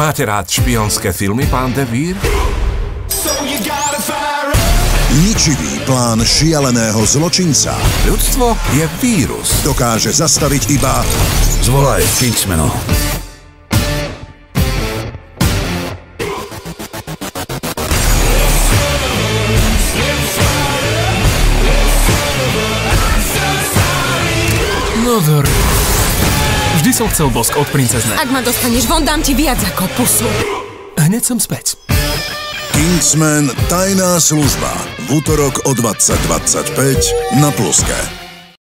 Máte rád špionské filmy, pán De Vere? Ničivý plán šialeného zločinca Ľudstvo je vírus. dokáže zastaviť iba Zvolaj Kingsmanov. No dobre. Vždy som chcel bosk od princezne. Ak ma dostaneš von, dám ti viac ako pusu. Hneď som späť. Kingsman Tajná služba v utorok o 20:25 na Pluske.